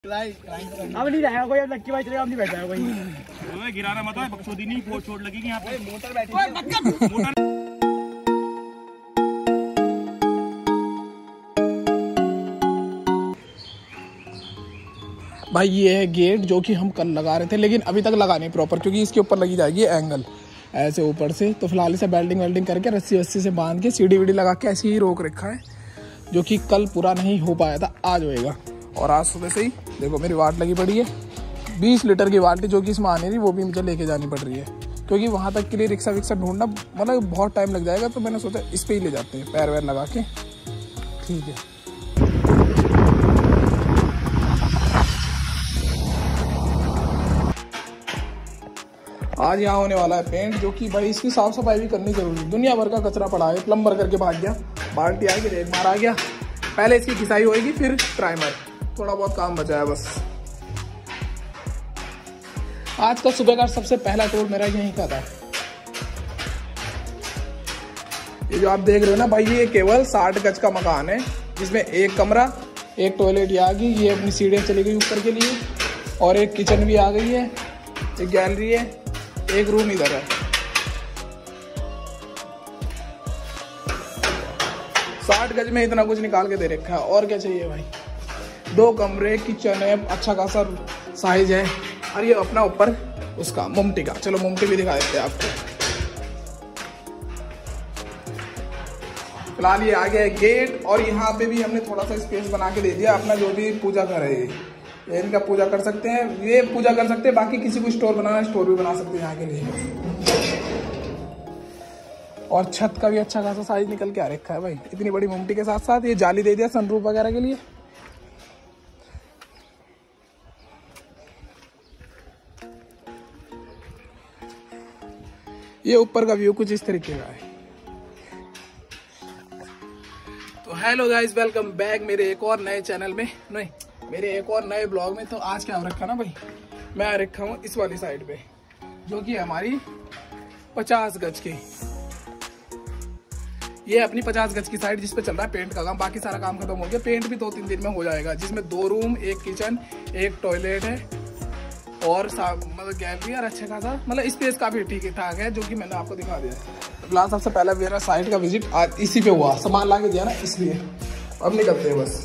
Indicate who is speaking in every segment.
Speaker 1: अब नहीं रहेगा कोई, अब लक्की भाई चलेगा, अब नहीं बैठा कोई।
Speaker 2: गिराना मत, बकचोदी नहीं, चोट लगेगी यहाँ पे। मोटर बैठी
Speaker 3: भाई ये है गेट जो कि हम कल लगा रहे थे, लेकिन अभी तक लगा नहीं प्रॉपर, क्योंकि इसके ऊपर लगी जाएगी एंगल ऐसे ऊपर से। तो फिलहाल इसे वेल्डिंग करके रस्सी वस्सी से बांध के सीढ़ी वीढ़ी लगा के ऐसे ही रोक रखा है, जो कि कल पूरा नहीं हो पाया था, आज होएगा। और आज सुबह से ही देखो मेरी वाट लगी पड़ी है, 20 लीटर की बाल्टी जो कि इसमें आने रही, वो भी मुझे लेके जानी पड़ रही है, क्योंकि वहाँ तक के लिए रिक्शा विक्शा ढूंढना मतलब बहुत टाइम लग जाएगा। तो मैंने सोचा इस पर ही ले जाते हैं, पैर वैर लगा के। ठीक है, आज यहाँ होने वाला है पेंट, जो कि भाई इसकी साफ सफाई भी करनी जरूरी। दुनिया भर का कचरा पड़ा है, प्लम्बर करके भाग गया, बाल्टी आ गई, एक मार आ गया। पहले इसकी घिसाई होएगी, फिर प्राइमर, थोड़ा बहुत काम बचा है बस। आज का सुबह का सबसे पहला टूर मेरा यहीं का था। ये जो आप देख रहे हो ना भाई, ये केवल 60 गज का मकान है, जिसमें एक कमरा, एक टॉयलेट आ गई, ये अपनी सीढ़ियाँ चली गई ऊपर के लिए, और एक किचन भी आ गई है, एक गैलरी है, एक रूम इधर है। 60 गज में इतना कुछ निकाल के दे रखा है, और क्या चाहिए भाई। 2 कमरे, किचन है, अच्छा खासा साइज है, और ये अपना ऊपर उसका मुमटी का। चलो मुमटी भी दिखा देते हैं आपको। फिलहाल ये आ गया है गेट, और यहाँ पे भी हमने थोड़ा सा स्पेस बना के दे दिया अपना, जो भी पूजा घर है ये इनका पूजा कर सकते हैं, ये पूजा कर सकते हैं। बाकी किसी को स्टोर बनाना, स्टोर भी बना सकते हैं यहाँ के लिए। और छत का भी अच्छा खासा साइज निकल के आ रखा है भाई, इतनी बड़ी मुमटी के साथ साथ ये जाली दे दिया सनरूफ वगैरह के लिए। ये ऊपर का व्यू कुछ इस तरीके का है। तो हेलो गाइस, वेलकम बैक मेरे एक और नए चैनल में, नहीं मेरे एक और नए ब्लॉग में। तो आज क्या रखा ना भाई, मैं आ रखा हूँ इस वाली साइड पे, जो कि हमारी 50 गज की, ये अपनी 50 गज की साइड, जिस पे चल रहा है पेंट का काम। बाकी सारा काम खत्म हो गया, पेंट भी 2-3 दिन में हो जाएगा, जिसमें 2 रूम, एक किचन, एक टॉयलेट है, और मतलब गैलरी, और अच्छा खासा मतलब स्पेस काफी ठीक ठाक है, जो कि मैंने आपको दिखा दिया है। फिलहाल सबसे पहला मेरा साइड का विजिट आज इसी पे हुआ, सामान ला के दिया ना, इसलिए अब निकलते हैं बस।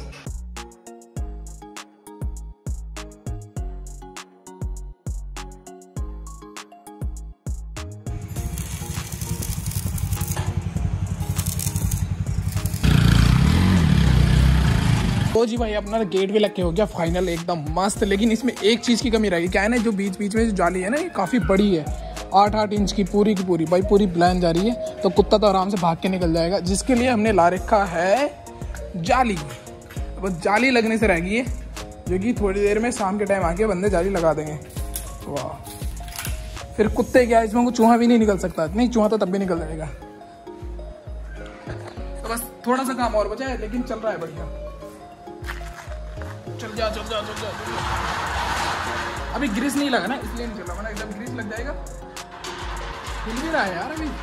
Speaker 3: तो जी भाई अपना गेट भी लग के हो गया फाइनल, एकदम मस्त। लेकिन इसमें एक चीज़ की कमी रहेगी, क्या है ना, जो बीच बीच में जो जाली है ना, ये काफ़ी बड़ी है, 8-8 इंच की पूरी की पूरी भाई, पूरी ब्लाइन जा रही है, तो कुत्ता तो आराम से भाग के निकल जाएगा, जिसके लिए हमने ला रखा है जाली। बस जाली लगने से रहेगी, जो कि थोड़ी देर में शाम के टाइम आके बंदे जाली लगा देंगे। वाह, फिर कुत्ते क्या, इसमें कोई चूहा भी नहीं निकल सकता, नहीं चूहा तो तब भी निकल जाएगा। तो बस थोड़ा सा काम और बचा है, लेकिन चल रहा है बढ़िया। चल जा। अभी ग्रीस नहीं लगा ना, इसलिए नहीं चल रहा, वरना एकदम ग्रीस लग जाएगा। हिल भी रहा है यार, अभी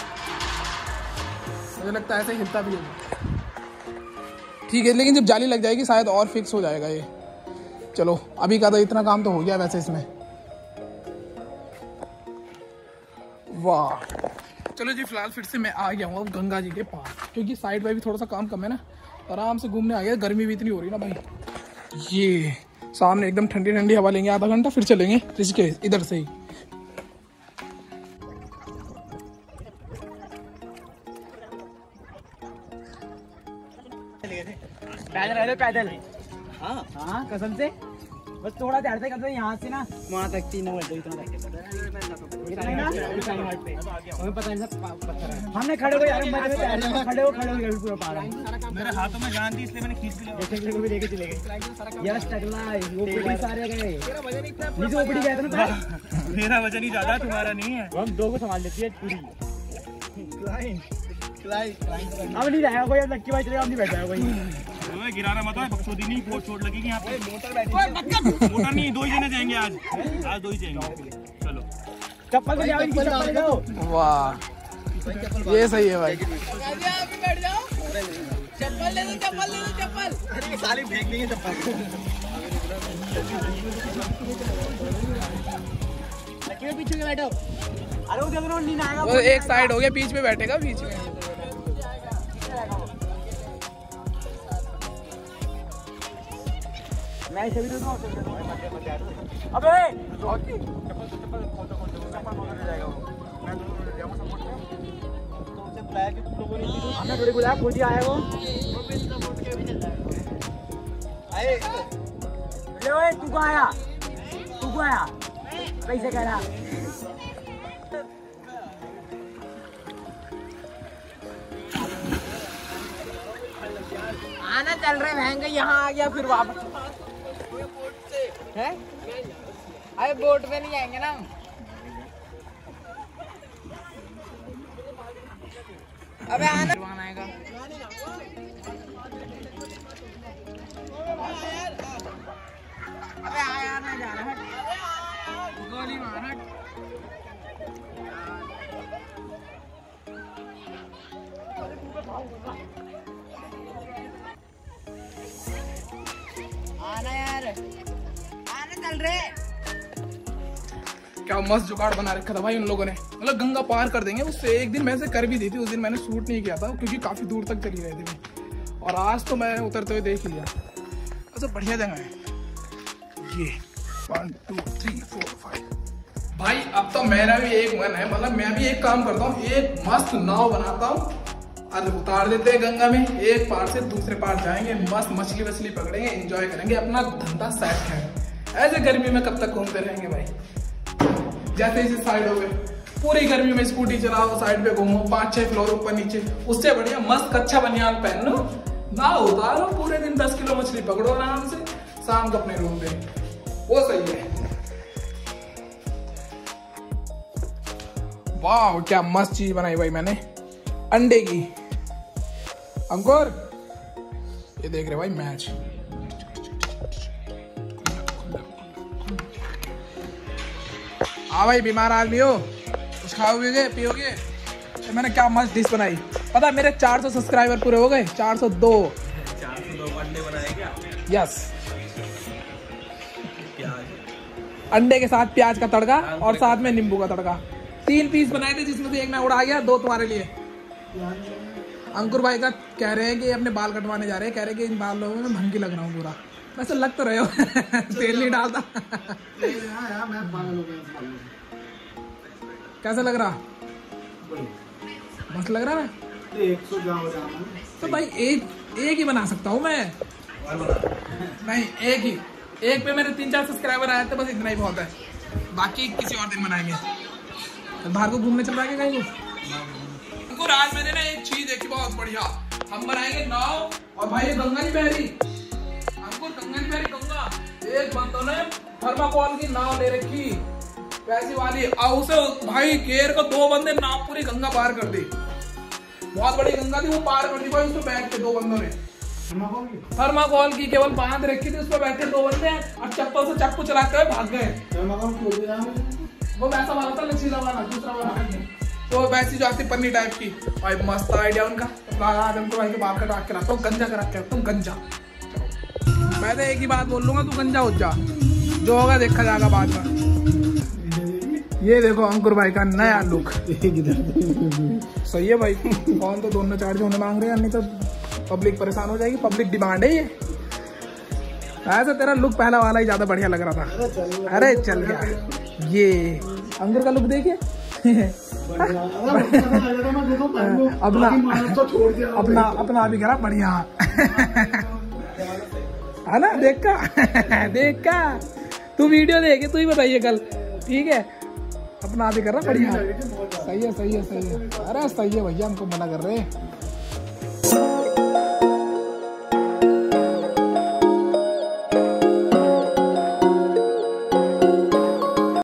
Speaker 3: मुझे लगता है ऐसे हिलता भी है। ठीक है, लेकिन जब जाली लग जाएगी शायद और फिक्स हो जाएगा ये। चलो अभी का तो इतना काम तो हो गया वैसे इसमें। वाह, चलो जी फिलहाल फिर से मैं आ गया हूँ गंगा जी के पास, क्योंकि साइड में भी थोड़ा सा काम कम है ना, आराम से घूमने आ गया। गर्मी भी इतनी हो रही ना भाई, ये सामने एकदम ठंडी ठंडी हवा लेंगे आधा घंटा, फिर चलेंगे ऋषिकेश इधर से ही।
Speaker 1: पैदल हाँ कसम से, बस थोड़ा ध्यान से करते, यहाँ से ना वहाँ तक 3 नंबर इतना पता नहीं पत्थर हमने खड़े हो पूरा पारा
Speaker 2: मेरे हाथों में जान थी, इसलिए मैंने खींच लिया।
Speaker 1: भी लेके चले गए यस टकला, वो सारे गए नीचे ओपड़ी गए थे ना।
Speaker 2: मेरा वजन ही ज्यादा, तुम्हारा नहीं है।
Speaker 1: हम 2 को संभाल लेती है पूरी। अब नहीं रहेगा कोई, अब लक्की भाई चलेगा, अब नहीं बैठा कोई।
Speaker 2: गिराना मत, बकचोदी नहीं, चोट लगेगी यहाँ पे। मोटर बैठी, मोटर नहीं, 2 ही जने जाएंगे आज 2 ही जाएंगे। चलो
Speaker 1: चप्पल ले जाओ।
Speaker 3: वाह ये सही है भाई।
Speaker 1: चप्पल ले लो, चप्पल ले लो, चप्पल। अरे साली फेंक देंगे चप्पल। पीछे बैठो। अरे वो देखो नींद आएगा।
Speaker 3: वो एक साइड हो गया, बीच में बैठेगा, बीच में।
Speaker 1: मैं सभी तो अबे हमने थोड़ी बुलाया, खुद ही आया वो। अरे तू को आया, तू को आया कैसे कह रहा? आना चल रहे महंगे, यहाँ आ गया फिर वापस है। अरे बोट पे नहीं आएंगे ना, अबे आना आएगा। अबे आया ना जा रहा है, गोली मार। आना यार, आना चल रहे।
Speaker 3: क्या मस्त जुगाड़ बना रखा था भाई उन लोगों ने, मतलब गंगा पार कर देंगे उससे। एक दिन मैं से कर भी दी थी, उस दिन मैंने शूट नहीं किया था क्योंकि काफी दूर तक चली गई थी, और आज तो मैं उतरते हुए देख ही लिया। अच्छा बढ़िया जगह है ये। 1 2 3 4 5 भाई अब तो मेरा भी एक मन है, मतलब मैं भी एक काम करता हूँ, एक मस्त नाव बनाता हूँ और उतार देते हैं गंगा में। एक पार से दूसरे पार जाएंगे, मस्त मछली वछली पकड़ेंगे, एंजॉय करेंगे, अपना धंधा सेट है। ऐसे गर्मी में कब तक घूमते रहेंगे भाई। जैसे इसे साइड हो गए, पूरी गर्मी में स्कूटी चलाओ, साइड पे घूमो, 5-6 फ्लोर ऊपर नीचे, उससे बढ़िया मस्त कच्चा बनियान पहन लो, ना उतारो, पूरे दिन 10 किलो मछली पकड़ो आराम से, शाम को अपने रूम पे, वो सही है। वाह क्या मस्त चीज बनाई भाई मैंने, अंडे की। अंकुर ये देख रहे भाई मैच। हाँ भाई बीमार आदमी हो, कुछ खाओगे पियोगे? तो मैंने क्या मस्त डिश बनाई पता, मेरे 400 सब्सक्राइबर पूरे हो गए। 402
Speaker 2: अंडे बनाए क्या?
Speaker 3: यस, अंडे के साथ प्याज का तड़का और साथ में नींबू का तड़का। 3 पीस बनाए थे जिसमें से एक मैं उड़ा गया, 2 तुम्हारे लिए। अंकुर भाई का कह रहे हैं कि अपने बाल कटवाने जा रहे हैं, कह रहे हैं कि इन बालों में भंगी लग रहा हूँ पूरा। वैसे लग तो रहे हो तेल नहीं डालता। कैसा लग रहा? मस्त लग रहा है। तो भाई एक ही बना सकता हूँ मैं, नहीं एक ही, एक पे मेरे 3-4 सब्सक्राइबर आए थे, बस इतना ही बहुत है, बाकी किसी और दिन बनाएंगे। तो बाहर को घूमने चल रहा है कहीं को। आज मैंने ना एक चीज देखी बहुत बढ़िया, हम बनाएंगे नाव, और भाई ये गंगा नहीं बह रही, हमको गंगा नहीं बह रही, गंगा एक बंदों ने थर्माकोल की नाव ले रखी वैसी वाली, और उसे भाई घेर को 2 बंदे नाव पूरी गंगा पार कर दी। बहुत बड़ी गंगा थी, वो पार कर दी भाई, उसमें बैठ के 2 बंदों ने थर्माकोल की केवल बांध रखी थी, उसमें बैठे 2 बंदे और चप्पल से चाकू चलाते हुए भाग गए। वो वैसा वाला था, लचीला वाला, दूसरा वाला, तो वैसी जो आती पन्नी टाइप की। भाई मस्त आइडिया उनका। तो भाई के बाल कटा के लाता हूँ, गंजा करा के तुम गंजा। मैं तो एक ही बात बोल लूंगा, तू गंजा हो जा, जो होगा देखा जाएगा बाद में। ये देखो अंकुर भाई का नया लुक सही है भाई। फोन तो दोनों चार्ज होने मांग रहे हैं, नहीं तो पब्लिक परेशान हो जाएगी, पब्लिक डिमांड है ये। ऐसा तेरा लुक पहला वाला ही ज्यादा बढ़िया लग रहा था। अरे चल गया। ये अंकुर का लुक देखिए अपना अभी करा बढ़िया है ना। देख का तू वीडियो देखे, तू ही बताइए कल, ठीक है। अपना अभी कर रहा बढ़िया, सही है। अरे सही है भैया, हमको मना कर रहे हैं।